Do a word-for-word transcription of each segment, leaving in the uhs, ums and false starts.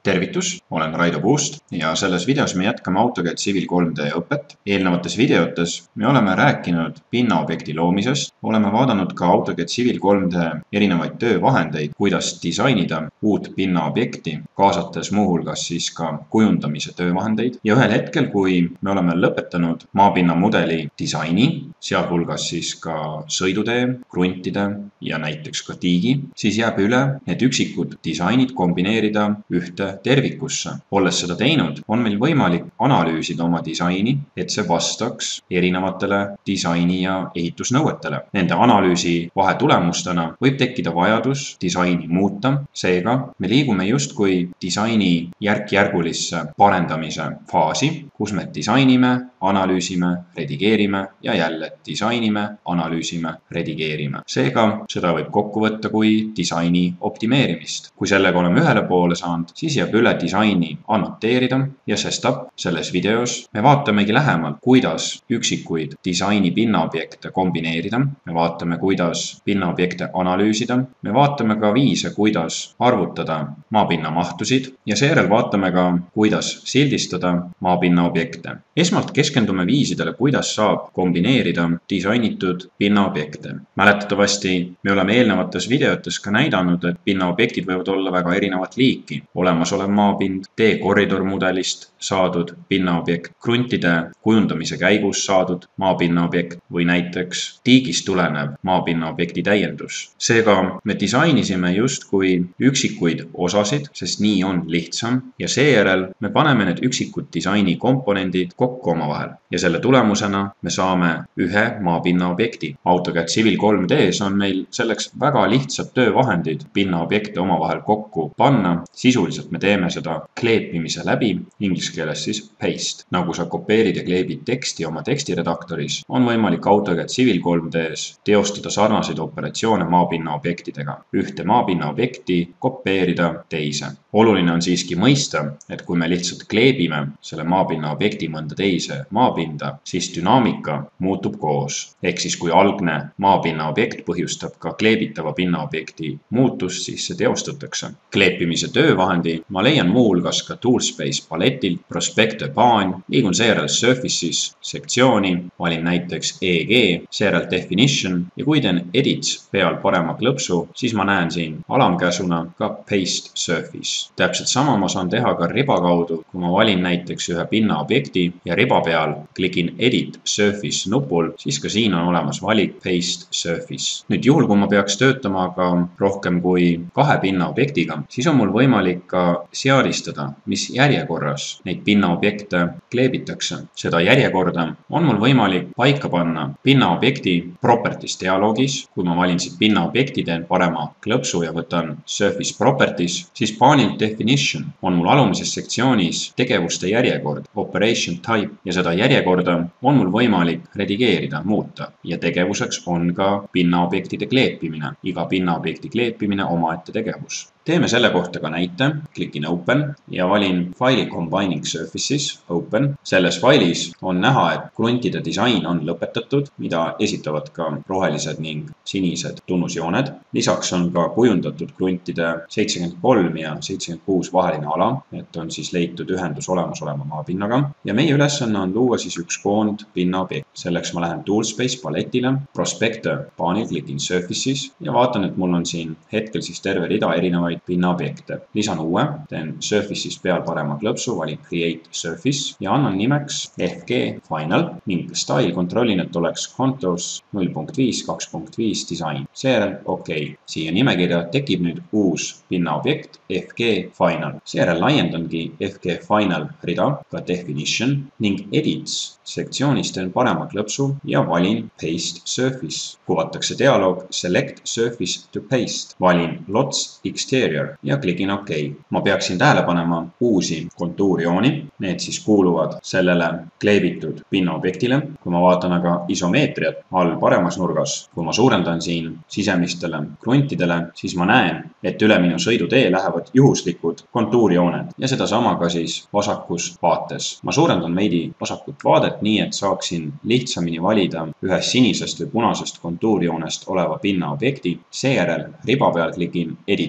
Tervitus, olen Raido Puust ja selles videos me jätkame AutoCAD Civil kolm D õpet. Eelnevates videotes me oleme rääkinud pinnaobjekti loomisest, oleme vaadanud ka AutoCAD Civil kolm D erinevaid töövahendeid, kuidas disainida uut pinnaobjekti, kaasates muuhulgas siis ka kujundamise töövahendeid. Ja ühel hetkel, kui me oleme lõpetanud maapinna mudeli disaini, sealhulgas siis ka sõidutee, kruntide ja näiteks ka tiigi, siis jääb üle need üksikud disainid kombineerida ühte tervikusse. Olles seda teinud, on meil võimalik analüüsida oma disaini, et see vastaks erinevatele disaini ja ehitusnõuetele. Nende analüüsi vahetulemustena võib tekkida vajadus disaini muuta, seega me liigume justkui disaini järk-järgulisse parendamise faasi, kus me disainime, analüüsime, redigeerime ja jälle disainime, analüüsime, redigeerime. Seega seda võib kokku võtta kui disaini optimeerimist. Kui sellega oleme ühele poole saanud, siis jääb üle disaini annoteerida ja sestap selles videos me vaatamegi lähemalt, kuidas üksikuid disaini pinnaobjekte kombineerida. Me vaatame, kuidas pinnaobjekte analüüsida. Me vaatame ka viise, kuidas arvutada maapinna mahtusid ja seejärel vaatame ka, kuidas sildistada maapinna objekte. Esmalt keskendume viisidele, kuidas saab kombineerida disainitud pinnaobjekte. Mäletatavasti me oleme eelnevates videotes ka näidanud, et pinnaobjektid võivad olla väga erinevat liiki. Olemasolev maapind, T-koridor mudelist saadud pinnaobjekt, kruntide kujundamise käigus saadud maapinnaobjekt või näiteks tiigist tulenev maapinnaobjekti täiendus. Seega me disainisime justkui üksikuid osasid, sest nii on lihtsam ja seejärel me paneme need üksikud disaini komponendid kokku omavahel ja selle tulemusena me saame ühe maapinnaobjekti. AutoCAD Civil kolm D-s on meil selleks väga lihtsad töövahendid pinnaobjekte omavahel kokku panna. Sisuliselt me teeme seda kleepimise läbi, inglise keeles siis paste. Nagu sa kopeerid ja kleebid teksti oma tekstiredaktoris, on võimalik AutoCAD Civil kolm D-s teostada sarnaseid operatsioone maapinna objektidega. Ühte maapinna objekti kopeerida teise. Oluline on siiski mõista, et kui me lihtsalt kleebime selle maapinna objekti mõnda teise maapinda, siis dünaamika muutub koos. Ehk siis kui algne maapinna objekt põhjustab ka kleebitava pinnaobjekti muutust, siis see teostatakse. Kleepimise töövahendi ma leian muuhulgas ka Toolspace paletilt, Prospector Pane, liigun seejärel Surfaces sektsiooni, valin näiteks E G, seejärel Definition ja kui teen Edits peal parema klõpsu, siis ma näen siin alamkäsuna ka Paste Surface. Täpselt sama ma saan teha ka riba kaudu, kui ma valin näiteks ühe pinnaobjekti ja riba peal klikin Edit Surface nupul, siis ka siin on olemas valik Paste Surface. Nüüd juhul, kui ma peaks töötama ka rohkem kui kahe pinnaobjektiga, siis on mul võimalik ka seadistada, mis järjekorras neid pinnaobjekte kleebitakse. Seda järjekorda on mul võimalik paika panna pinnaobjekti properties dialoogis. Kui ma valin siit pinnaobjekti, teen parema klõpsu ja võtan Surface Properties, siis paanilt Definition on mul alumises sektsioonis tegevuste järjekord, Operation Type ja seda järjekorda on mul võimalik redigeerida, muuta ja tegevuseks on ka pinnaobjektide kleepimine. Iga pinnaobjekti kleepimine omaette tegevus. Teeme selle kohta ka näite, klikin Open ja valin faili Combining Surfaces, Open. Selles failis on näha, et kruntide disain on lõpetatud, mida esitavad ka rohelised ning sinised tunnusjooned. Lisaks on ka kujundatud kruntide seitsekümmend kolm ja seitsekümmend kuus vaheline ala, et on siis leitud ühendus olemasoleva maapinnaga. Ja meie ülesanne on luua siis üks koond pinnaobjekt. Selleks ma lähen Toolspace paletile, Prospector Pane'il klikin Surfaces ja vaatan, et mul on siin hetkel siis terve rida erinevaid pinnaobjekte. Lisan uue, teen Surfaces peal parema klõpsu, valin Create Surface ja annan nimeks F G Final ning Style kontrollin, et oleks Contours null punkt viis, kaks punkt viis Design. Seejärel OK. Siia nimekirja tekib nüüd uus pinnaobjekt F G Final. Seejärel laiendangi F G Final rida, ka Definition ning Edits sektsioonis teen parema klõpsu ja valin Paste Surface. Kuvatakse dialoog Select Surface to Paste. Valin Lots Exterior ja klikin OK. Ma peaksin tähele panema uusi kontuurjooni. Need siis kuuluvad sellele kleebitud pinnaobjektile. Kui ma vaatan aga isomeetriat all paremas nurgas, kui ma suurendan siin sisemistele kruntidele, siis ma näen, et üle minu sõidutee lähevad juhuslikud kontuurjooned ja seda sama ka siis vasakus vaates. Ma suurendan veidi vasakut vaadet nii, et saaksin lihtsamini valida ühest sinisest või punasest kontuurjoonest oleva pinnaobjekti. Seejärel riba peal klikin Edit Surface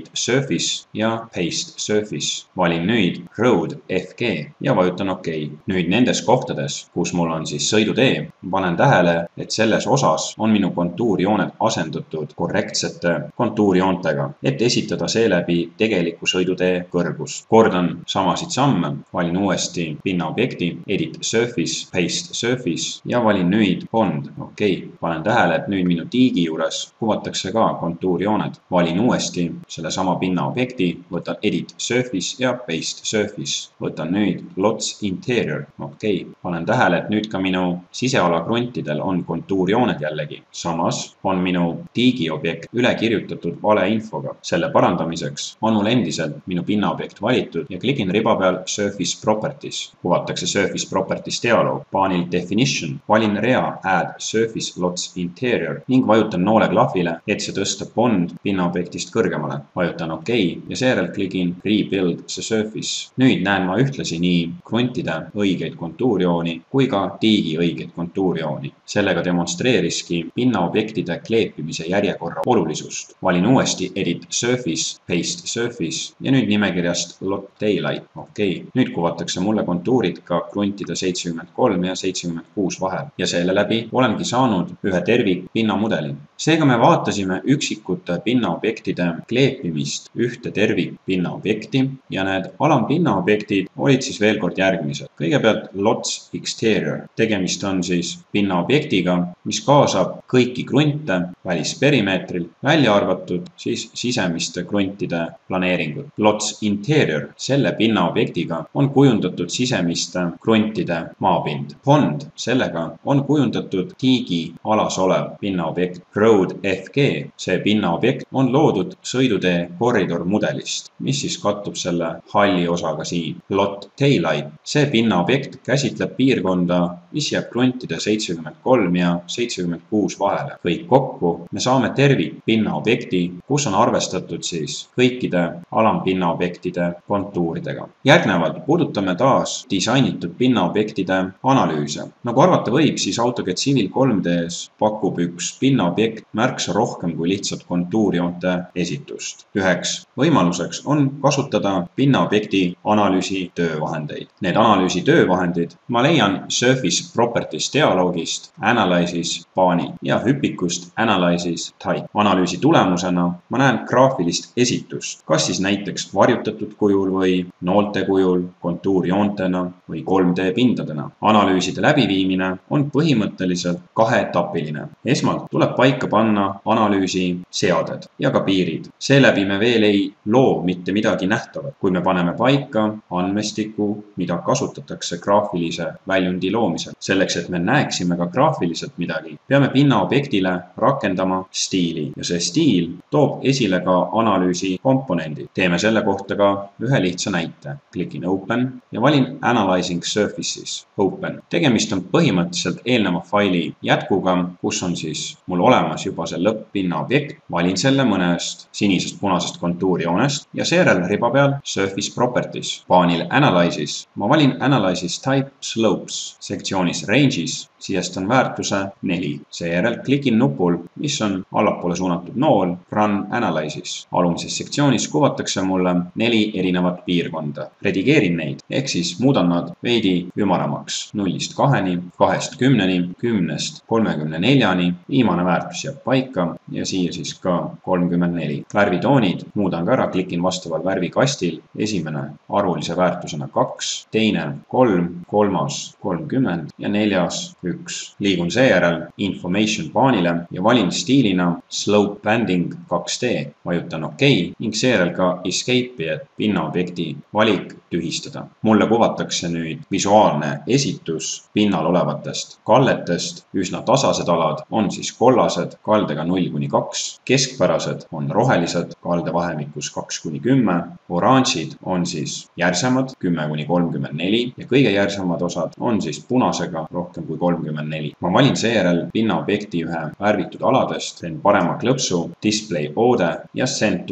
surface ja paste surface. Valin nüüd road F G ja vajutan OK. Nüüd nendes kohtades, kus mul on siis sõidutee, panen tähele, et selles osas on minu kontuurjooned asendatud korrektsete kontuurjoontega, et esitada seeläbi tegeliku sõidutee kõrgust. Kordan samasid samme, valin uuesti pinnaobjekti, edit surface, paste surface ja valin nüüd pond. OK. Panen tähele, et nüüd minu tiigi juures kuvatakse ka kontuurjooned. Valin uuesti sellesama pinnaobjekti, võtan edit surface ja paste surface. Võtan nüüd lots interior. OK. Panen tähele, et nüüd ka minu siseala kruntidel on kontuurjooned jällegi. Samas on minu tiigiobjekt üle kirjutatud vale infoga. Selle parandamiseks on mul endiselt minu pinnaobjekt valitud ja klikin riba peal surface properties. Kuvatakse surface properties dialoog. Paanil definition. Valin rea add surface lots interior ning vajutan noole klahvile, et see tõsta pond pinnaobjektist kõrgemale. Vajutan OK ja seejärel klikin rebuild the surface. Nüüd näen ma ühtlasi nii kruntide õigeid kontuurjooni kui ka tiigi õigeid kontuurjooni. Sellega demonstreeriski pinnaobjektide kleepimise järjekorra olulisust. Valin uuesti edit surface, paste surface ja nüüd nimekirjast lot daylight. OK. Nüüd kuvatakse mulle kontuurid ka kruntide seitsekümmend kolm ja seitsekümmend kuus vahel ja selle läbi olengi saanud ühe tervik pinnamudeli. Seega me vaatasime üksikute pinnaobjektide kleepimist ühte tervik pinnaobjekti ja need alampinnaobjektid olid siis veel kord järgmised. Kõigepealt lots exterior. Tegemist on siis pinnaobjektiga, mis kaasab kõiki krunte välisperimeetril, välja arvatud siis sisemiste kruntide planeeringut. Lots interior. Selle pinnaobjektiga on kujundatud sisemiste kruntide maapind. Pond. Sellega on kujundatud tiigi alas olev pinnaobjekt. Road F G. See pinnaobjekt on loodud sõidutee koridor mudelist, mis siis kattub selle halli osaga siin. Lot daylight. See pinnaobjekt käsitleb piirkonda, mis jääb kruntide seitsekümmend kolm ja seitsekümmend kuus vahele. Kõik kokku me saame tervik pinnaobjekti, kus on arvestatud siis kõikide alampinnaobjektide kontuuridega. Järgnevalt puudutame taas disainitud pinnaobjektide analüüse. Nagu arvata võib, siis AutoCAD Civil kolm D-s pakub üks pinnaobjekt märksa rohkem kui lihtsalt kontuurjoonte esitust. Üheks võimaluseks on kasutada pinnaobjekti analüüsi töövahendeid. Need analüüsi töövahendid ma leian Surface Properties dialoogist Analysis paani ja hüpikust Analysis type. Analüüsi tulemusena ma näen graafilist esitust, kas siis näiteks varjutatud kujul või noolte kujul, kontuurjoontena või kolm D pindadena. Analüüside läbiviimine on põhimõtteliselt kaheetapiline. Esmalt tuleb paika panna analüüsi seaded ja ka piirid. Seeläbi me veel ei loo mitte midagi nähtavat, kui me paneme paika andmestiku, mida kasutatakse graafilise väljundi loomisel. Selleks, et me näeksime ka graafiliselt midagi, peame pinnaobjektile rakendama stiili ja see stiil toob esile ka analüüsi komponendi. Teeme selle kohta ka ühe lihtsa näite. Klikin Open ja valin Analyzing Surfaces. Open. Tegemist on põhimõtteliselt eelneva faili jätkuga, kus on siis mul olemas juba see lõpp-pinnaobjekt. Valin selle mõnest sinisest punasest kontuurjoonest ja seejärel riba peal Surface Properties. Paanil Analysis ma valin Analysis Type Slopes. Sektsioonis Ranges sisestan väärtuse neli. Seejärel klikin nupul, mis on allapoole suunatud nool, Run Analysis. Alumises sektsioonis kuvatakse mulle neli erinevat piirkonda. Redigeerin neid, ehk siis muudan nad veidi ümaramaks. nullist kaheni, kahest kümneni, kümnest kolmekümne neljani, viimane väärtus jääb paika ja siia siis ka kolmkümmend neli. Värvitoonid muudan ka ära, klikin vastaval värvikastil. Esimene arvulise väärtusena kaks, teine kolm, kolmas kolmkümmend ja neljas üks. Liigun seejärel Information paanile ja valin stiilina Slope Banding kaks D. Vajutan OK ning seejärel ka Escape'i, et pinnaobjekti valik tühistada. Mulle kuvatakse nüüd visuaalne esitus pinnal olevatest kalletest. Üsna tasased alad on siis kollased kaldega null kuni kaks, keskpärased on rohelised kalde vahemikus kaks kuni kümme, oranžid on siis järsemad kümme kuni kolmkümmend neli ja kõige järsemad osad on siis punasega rohkem kui kolmkümmend neli. Ma valin seejärel pinnaobjekti ühe värvitud aladest, teen parema klõpsu, Display Order ja Send to Back.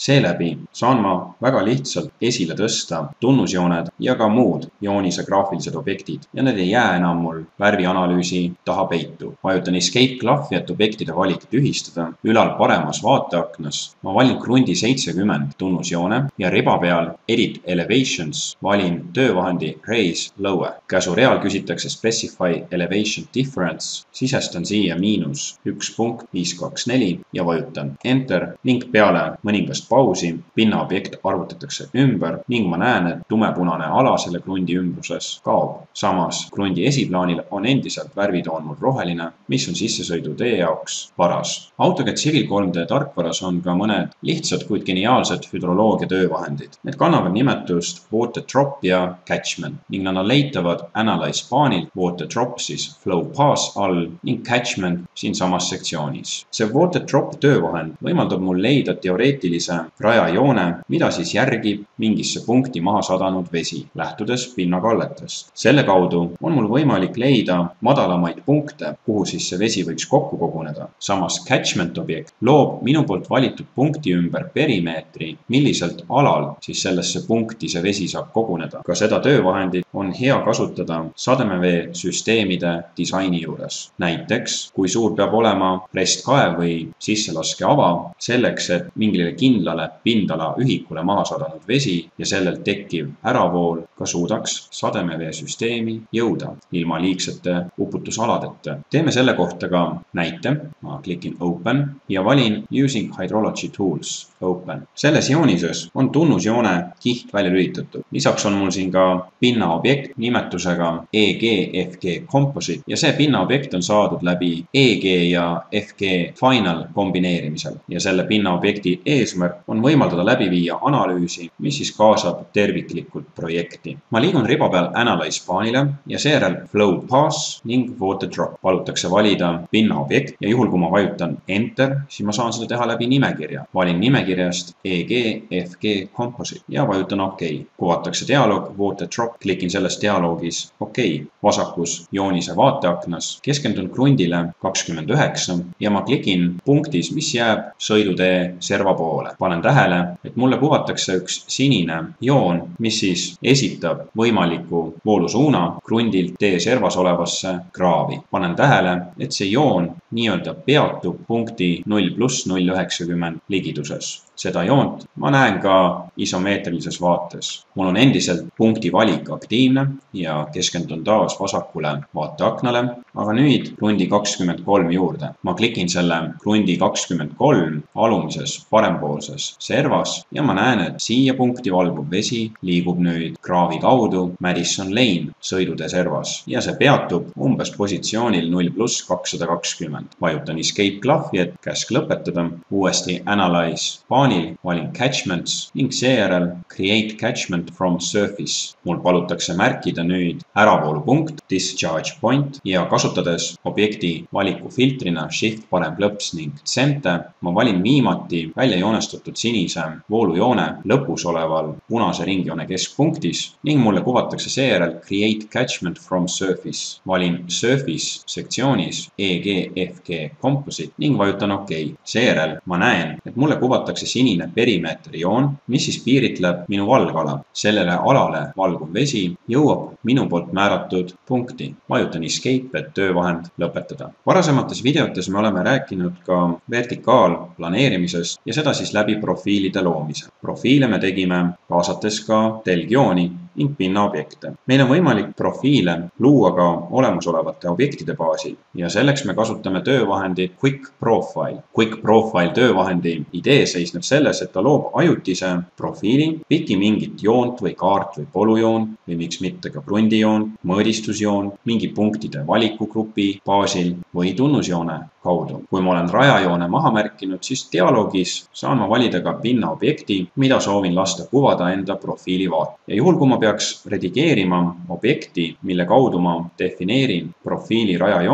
Seeläbi saan ma väga lihtsalt esile tõsta tunnusjooned ja ka muud joonise graafilised objektid ja need ei jää enam mul värvianalüüsi taha peitu. Vajutan Escape klahvi, et objektide valik tühistada. Ülal paremas vaateaknas ma valin krundi seitsekümmend tunnusjoone ja riba peal Edit Elevations valin töövahendi Raise Lower. Käsureal küsitakse Specify Elevation Difference, sisestan siia miinus üks punkt viis kaks neli ja vajutan Enter ning peale mõningast pausi pinnaobjekt arvutatakse ümber ning ma näen, et tumepunane ala selle krundi ümbruses kaob. Samas krundi esiplaanil on endiselt värvitoon mul roheline, mis on sissesõidutee jaoks paras. AutoCAD Civil kolm D tarkvaras on ka mõned lihtsad, kuid geniaalsed hüdroloogia töövahendid. Need kannavad nimetust Water Drop ja Catchment ning nad on leitavad Analyze paanil, Water Drop siis Flow Pass all ning Catchment siin samas sektsioonis. See Water Drop töövahend võimaldab mul leida teoreetilise rajajoone, mida siis järgib mingisse punkti maha sadanud vesi, lähtudes pinnakalletest. Selle kaudu on mul võimalik leida madalamaid punkte, kuhu siis see vesi võiks kokku koguneda. Samas Catchment objekt loob minu poolt valitud punkti ümber perimeetri, milliselt alal siis sellesse punkti see vesi saab koguneda. Ka seda töövahendit on hea kasutada sademevee süsteemide disaini juures. Näiteks, kui suur peab olema restkaev või sisselaskeava selleks, et mingile kindlale pindala ühikule maha sadanud vesi ja sellelt tekkiv äravool ka suudaks sademevee süsteemi jõuda ilma liigsete uputusaladeta. Teeme selle kohta ka näite. Ma klikin Open ja valin Using Hydrology Tools Open. Selles joonises on tunnusjoone kiht välja lülitatud. Lisaks on mul siin ka pinnaobjekt nimetusega E G F G Composite ja see pinnaobjekt on saadud läbi E G ja F G Final kombineerimisel ja selle pinnaobjekti eesmärk on võimaldada läbi viia analüüsi, mis siis kaasab terviklikult projekti. Ma liigun riba peal Analyze paanile ja seejärel Flow Pass ning Water Drop. Palutakse valida pinnaobjekt ja juhul, kui ma vajutan Enter, siis ma saan seda teha läbi nimekirja. Valin nimekirjast E G F G Composite ja vajutan OK. Kuvatakse dialoog Water Drop, klikin selles dialoogis OK. Vasakus joonise vaateaknas keskendun krundile kakskümmend üheksa ja ma klikin punktis, mis jääb sõidutee serva poole. Panen tähele, et mulle kuvatakse üks sinine joon, mis siis esitab võimaliku voolusuuna krundilt tee servas olevasse kraavi. Panen tähele, et see joon nii-öelda peatub punkti null pluss null üheksakümmend ligiduses. Seda joont ma näen ka isomeetrilises vaates. Mul on endiselt punkti valik aktiivne ja keskendun taas vasakule vaateaknale, aga nüüd krundi kakskümmend kolm juurde. Ma klikin selle krundi kakskümmend kolm alumises parempoolses servas ja ma näen, et siia punkti valgub vesi liigub nüüd kraavi kaudu Madison Lane sõidutee servas ja see peatub umbes positsioonil null pluss kakssada kakskümmend. Vajutan Escape klahvi, et käsk lõpetada, uuesti Analyze paanil valin Catchments ning seejärel Create Catchment from Surface. Mul palutakse märkida nüüd äravoolupunkt, Discharge Point ja kasutades objekti valiku filtrina Shift parem klõps ning Center, ma valin viimati välja joonestatud sinise voolujoone lõpus oleval punase ringjoone keskpunktis ning mulle kuvatakse seejärel Create Catchment from Surface. Valin Surface sektsioonis E G F G Composite ning vajutan OK. Seejärel ma näen, et mulle kuvatakse sinine perimeetri joon, mis siis piiritleb minu valgala. Sellele alale valguv vesi jõuab minu poolt määratud punkti. Vajutan Escape, et töövahend lõpetada. Varasemates videotes me oleme rääkinud ka vertikaalplaneerimisest ja seda siis läbi profiilide loomise. Profiile me tegime kaasates ka telgjooni ning pinnaobjekte. Meil on võimalik profiile luua ka olemasolevate objektide baasil ja selleks me kasutame töövahendit Quick Profile. Quick Profile töövahendi idee seisneb selles, et ta loob ajutise profiili, piki mingit joont või kaart või polujoon või miks mitte ka krundijoon, mõõdistusjoon, mingi punktide valikugrupi baasil või tunnusjoone kaudu. Kui ma olen rajajoone maha märkinud, siis dialoogis saan ma valida ka pinnaobjekti, mida soovin lasta kuvada enda profiili vaat. Ja juhul, kui ma peaks redigeerima objekti, mille kaudu ma defineerin profiili rajajoont,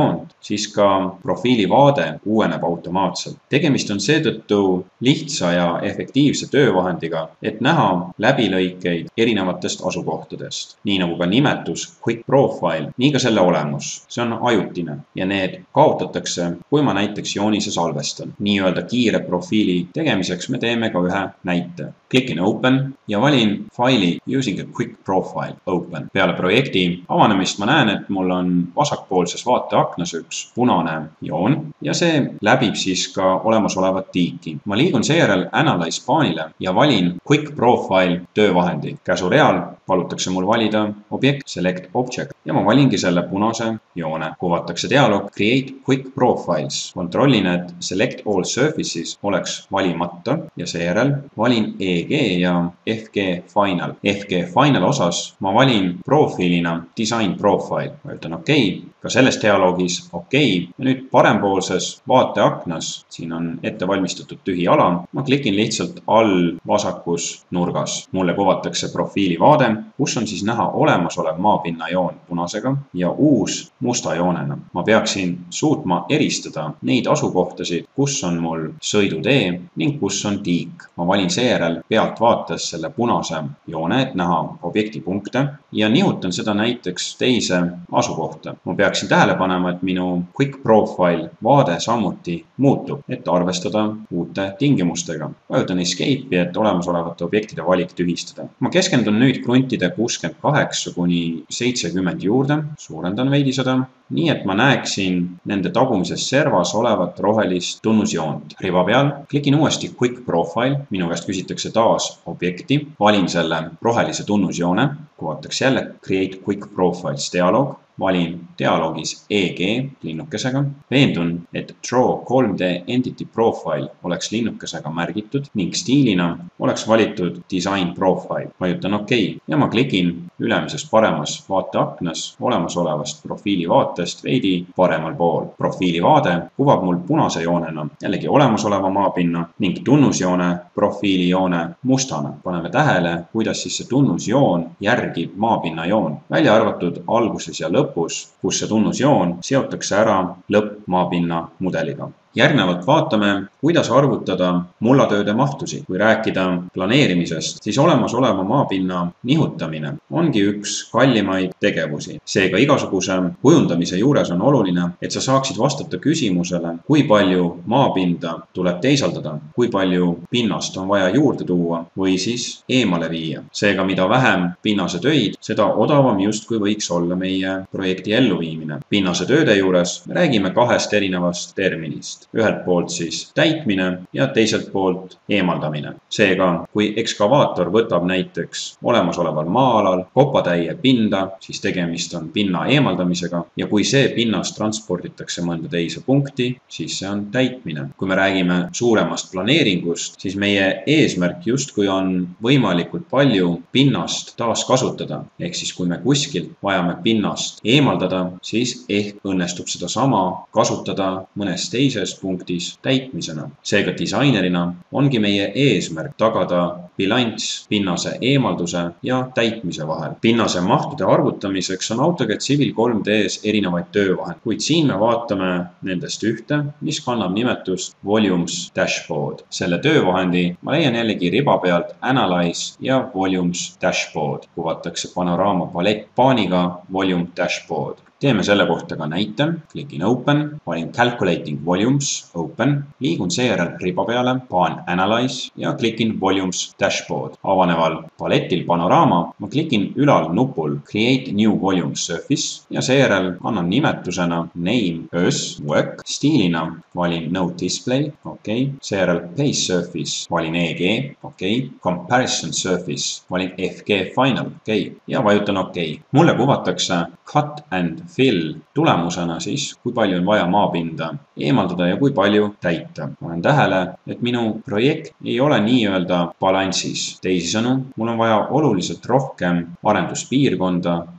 siis ka profiili vaade uueneb automaatselt. tegemist on seetõttu lihtsa ja efektiivse töövahendiga, et näha läbilõikeid erinevatest asukohtadest. Nii nagu ka nimetus Quick Profile, nii ka selle olemus. See on ajutine ja need kaotatakse, kui ma näiteks joonise salvestan. Nii-öelda kiire profiili tegemiseks me teeme ka ühe näite. Klikin Open ja valin faili Using a Quick Profile Open. Peale projekti avanemist ma näen, et mul on vasakpoolses vaateaknas üks punane joon ja see läbib siis ka olemasolevat tiiki. Ma liigun seejärel Analyze paanile ja valin Quick Profile töövahendi. Käsureal palutakse mul valida objekt Select Object ja ma valingi selle punase joone. Kuvatakse dialog Create Quick Profiles. Kontrollin, et Select All Surfaces oleks valimata ja seejärel valin E G ja F G Final. F G Final osas ma valin profiilina Design Profile. Ma ütlen OK, ka selles dialoogis OK. Ja nüüd parempoolses vaateaknas, siin on ette valmistatud tühi ala, ma klikin lihtsalt all vasakus nurgas. Mulle kuvatakse profiili vaade, kus on siis näha olemasolev maapinna joon punasega ja uus musta joonena. Ma peaksin suutma eristada neid asukohtasid, kus on mul sõidutee ning kus on tiik. Ma valin seejärel pealt vaates selle punase joone, et näha objekti punkte ja nihutan seda näiteks teise asukohta. Ma peaksin tähele panema, et minu Quick Profile vaade samuti muutub, et arvestada uute tingimustega. Vajutan Escape'i, et olemasolevate objektide valik tühistada. Ma keskendun nüüd kruntide kuuskümmend kaheksa kuni seitsekümmend juurde, suurendan veidi seda, nii et ma näeksin nende tagumises servas olevat rohelist tunnusjoont. Riba peal klikin uuesti Quick Profile, minu käest küsitakse taas objekti, valin selle rohelise tunnusjoone, kuvatakse jälle Create Quick Profiles dialoog, valin dialoogis E G linnukesega, veendun, et Draw kolm D Entity Profile oleks linnukesega märgitud ning stiilina oleks valitud Design Profile. Vajutan OK ja ma klikin ülemises paremas vaateaknas olemasolevast profiili vaatest veidi paremal pool. Profiili vaade kuvab mul punase joonena jällegi olemasoleva maapinna ning tunnusjoone profiili joone mustana. Paneme tähele, kuidas siis see tunnusjoon järgib maapinna joon, välja arvatud alguses ja lõpus, kus see tunnusjoon seotakse ära lõppmaapinna mudeliga. Järgnevalt vaatame, kuidas arvutada mullatööde mahtusid. Kui rääkida planeerimisest, siis olemasoleva maapinna nihutamine ongi üks kallimaid tegevusi. Seega igasuguse kujundamise juures on oluline, et sa saaksid vastata küsimusele, kui palju maapinda tuleb teisaldada, kui palju pinnast on vaja juurde tuua või siis eemale viia. Seega mida vähem pinnase töid, seda odavam justkui võiks olla meie projekti elluviimine. Pinnase tööde juures me räägime kahest erinevast terminist. Ühelt poolt siis täitmine ja teiselt poolt eemaldamine. Seega, kui ekskavaator võtab näiteks olemasoleval maa-alal kopatäie pinda, siis tegemist on pinna eemaldamisega ja kui see pinnast transporditakse mõnda teise punkti, siis see on täitmine. Kui me räägime suuremast planeeringust, siis meie eesmärk justkui on võimalikult palju pinnast taaskasutada. Ehk siis kui me kuskilt vajame pinnast eemaldada, siis ehk õnnestub seda sama kasutada mõnes teises punktis täitmisena. Seega disainerina ongi meie eesmärk tagada bilanss pinnase eemalduse ja täitmise vahel. Pinnase mahtude arvutamiseks on AutoCAD Civil kolm D-s erinevaid töövahend, kuid siin me vaatame nendest ühte, mis kannab nimetust Volumes Dashboard. Selle töövahendi ma leian jällegi riba pealt Analyze ja Volumes Dashboard. Kuvatakse panoraama palett paaniga Volume Dashboard. Teeme selle kohta ka näite, klikin Open, valin Calculating Volumes, Open, liigun seejärel riba peale, paan Analyze ja klikin Volumes Dashboard. Avaneval paletil panoraama ma klikin ülal nupul Create New Volume Surface ja seejärel annan nimetusena Name As Work, stiilina valin No Display, OK, seejärel Base Surface, valin E G, OK, Comparison Surface, valin F G Final, OK ja vajutan OK. Mulle kuvatakse Cut and Fill tulemusena siis, kui palju on vaja maapinda eemaldada ja kui palju täita. Ma olen tähele, et minu projekt ei ole nii-öelda balansis. Teisisõnu, mul on vaja oluliselt rohkem arenduspiirkonda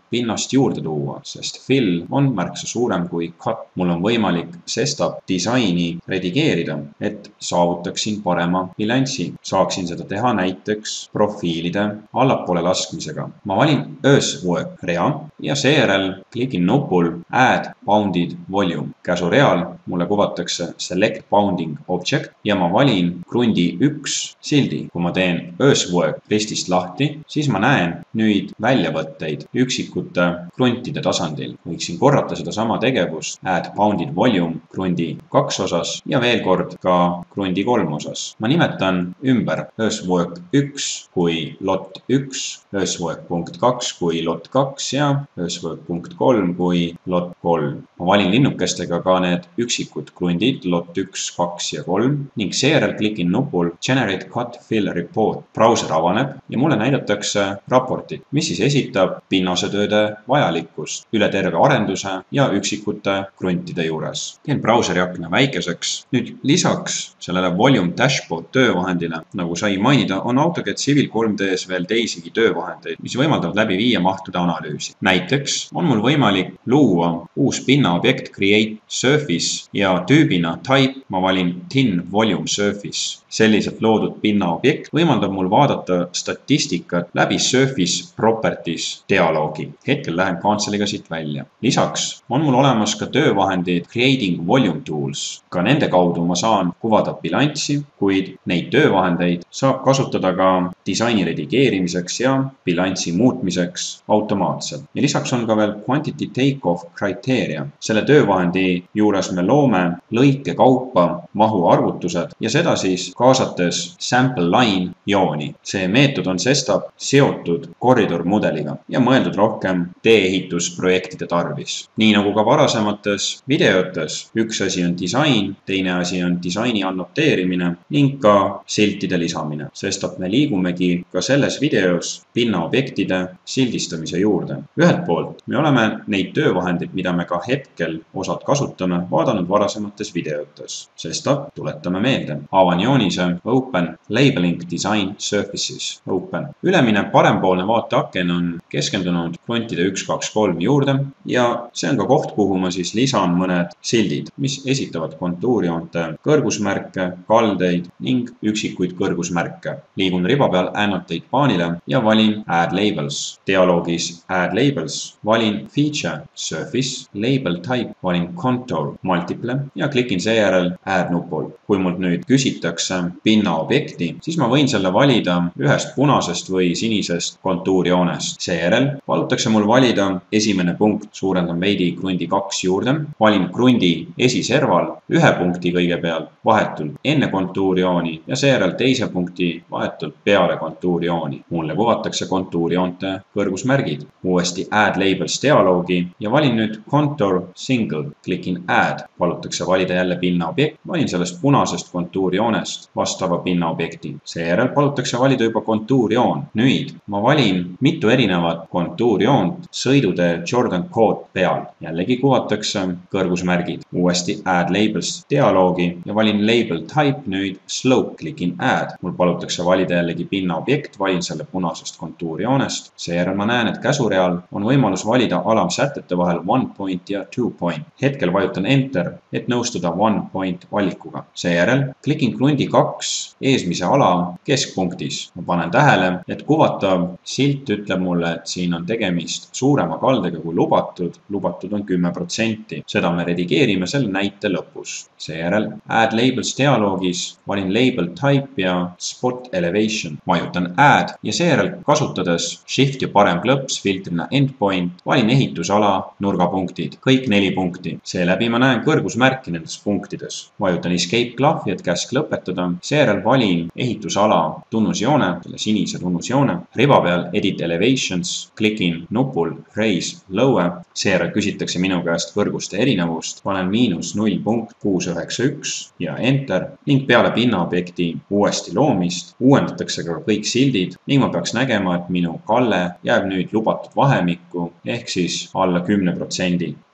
pinnast juurde tuua, sest fill on märksa suurem kui cut. Mul on võimalik sestap disaini redigeerida, et saavutaksin parema bilanssi. Saaksin seda teha näiteks profiilide allapoole laskmisega. Ma valin earthwork rea ja seejärel klikin nupul add bounded volume. Käsureal mulle kuvatakse select bounding object ja ma valin krundi üks sildi. Kui ma teen earthwork ristist lahti, siis ma näen nüüd väljavõtteid üksikute kruntide tasandil. Võiksin korrata seda sama tegevust add bounded volume krundi kaks osas ja veel kord ka krundi kolm osas. Ma nimetan ümber earthwork üks kui lot üks, earthwork punkt kaks kui lot kaks ja earthwork punkt kolm kui lot kolm. Ma valin linnukestega ka need üksikud krundid lot üks, kaks ja kolm ning seejärel klikin nupul Generate Cut Fill Report. Brauser avaneb ja mulle näidatakse raportit, mis siis esitab pinnasetööde vajalikkust üle terve arenduse ja üksikute kruntide juures. Teen brauseri akna väikeseks. Nüüd lisaks sellele volume dashboard töövahendile, nagu sai mainida, on AutoCAD Civil kolm D-s veel teisigi töövahendeid, mis võimaldavad läbi viia mahtude analüüsi. Näiteks on mul võimalik luua uus pinnaobjekt Create Surface ja tüübina type ma valin Thin Volume Surface. Selliselt loodud pinnaobjekt võimaldab mul vaadata statistikat läbi Surface Properties dialoogi. Hetkel lähen kantseliga siit välja. Lisaks on mul olemas ka töövahendid Creating Volume Tools. Ka nende kaudu ma saan kuvada bilanssi, kuid neid töövahendeid saab kasutada ka disaini redigeerimiseks ja bilanssi muutmiseks automaatselt. Ja lisaks on ka veel Quantity Takeoff Criteria. Selle töövahendi juures me loome lõike kaupa mahu arvutused ja seda siis kaasates sample line jooni. See meetod on sestap seotud koridor mudeliga ja mõeldud rohkem tee-ehitusprojektide tarvis. Nii nagu ka varasemates videotes, üks asi on disain, teine asi on disaini annoteerimine ning ka siltide lisamine. Sestap me liigumegi ka selles videos pinnaobjektide sildistamise juurde. Ühelt poolt me oleme neid töövahendeid, mida me ka hetkel osad kasutame, vaadanud varasemates videotes. Sestap tuletame meelde. Avan joonise Open Labeling Design Surfaces Open. Ülemine parempoolne vaateaken on keskendunud kruntide üks, kaks, kolm juurde ja see on ka koht, kuhu ma siis lisan mõned sildid, mis esitavad kontuurjoonte kõrgusmärke, kaldeid ning üksikuid kõrgusmärke. Liigun riba peal Annotate paanile ja valin Add Labels. Dialoogis Add Labels valin Feature, Surface, Label Type, valin Contour, Multiple ja klikin seejärel Add nupul. Kui mult nüüd küsitakse pinnaobjekti, siis ma võin selle valida ühest punasest või sinisest kontuurjoonest. Seejärel palutakse mul valida esimene punkt, suurendan veidi krundi kaks juurde, valin krundi esiserval ühe punkti kõigepealt vahetult enne kontuurjooni ja seejärel teise punkti vahetult peale kontuurjooni. Mulle kuvatakse kontuurjoonte kõrgusmärgid. Uuesti Add Labels dialoogi ja valin nüüd Contour Single. Klikin Add. Palutakse valida jälle pinnaobjekt. Valin sellest punasest kontuurjoonest vastava pinnaobjekti. Seejärel palutakse valida juba kontuurjoon. Nüüd ma valin mitu erinevat kontuurjoont sõidutee Jordan Code peal. Jällegi kuvatakse kõrgusmärgid. Uuesti Add Labels dialoogi ja valin Label Type nüüd Slope. Klikin Add. Mul palutakse valida jällegi pinnaobjekt. Valin selle punasest kontuurjoonest. Seejärel ma näen, et käsureal on võimalus valida alamsätete vahel one point ja two point. Hetkel vajutan Enter, et nõustuda one point valikuga. Seejärel klikin krundi kaks eesmise ala keskpunktis. Ma panen tähele, et kuvatav silt ütleb mulle, et siin on tegemist suurema kaldega kui lubatud. Lubatud on kümme protsenti. Seda me redigeerime selle näite lõpus. Seejärel Add Labels dialoogis valin Label Type ja Spot Elevation. Vajutan Add ja seejärel kasutades Shift ja parem klõps filtrina Endpoint valin ehitusala nurgapunktid. Kõik neli punkti. Seeläbi ma näen kõrgusmärki nendes punktides. Vajutan Escape klahvi, et käsk lõpetada. Seejärel valin ehitusala tunnusjoone, selle sinise tunnusjoone. Riba peal Edit Elevations, klikin nupul Raise Lower. Seejärel küsitakse minu käest kõrguste erinevust. Panen miinus null punkt kuus üheksa üks ja Enter ning peale pinnaobjekti uuesti loomist uuendatakse ka kõik sildid ning ma peaks nägema, et minu kalle jääb nüüd lubatud vahemikku ehk siis alla kümne protsendi.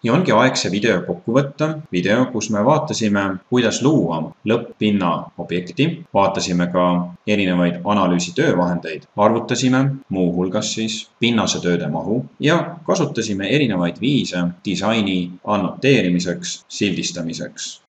ja ongi aeg see video kokku võtta. Video, kus me vaatasime, kuidas luua lõpp-pinna objekti, vaatasime ka erinevaid analüüsi töövahendeid, arvutasime muu hulgas siis pinnase tööde mahu ja kasutasime erinevaid viise disaini annoteerimiseks, sildistamiseks.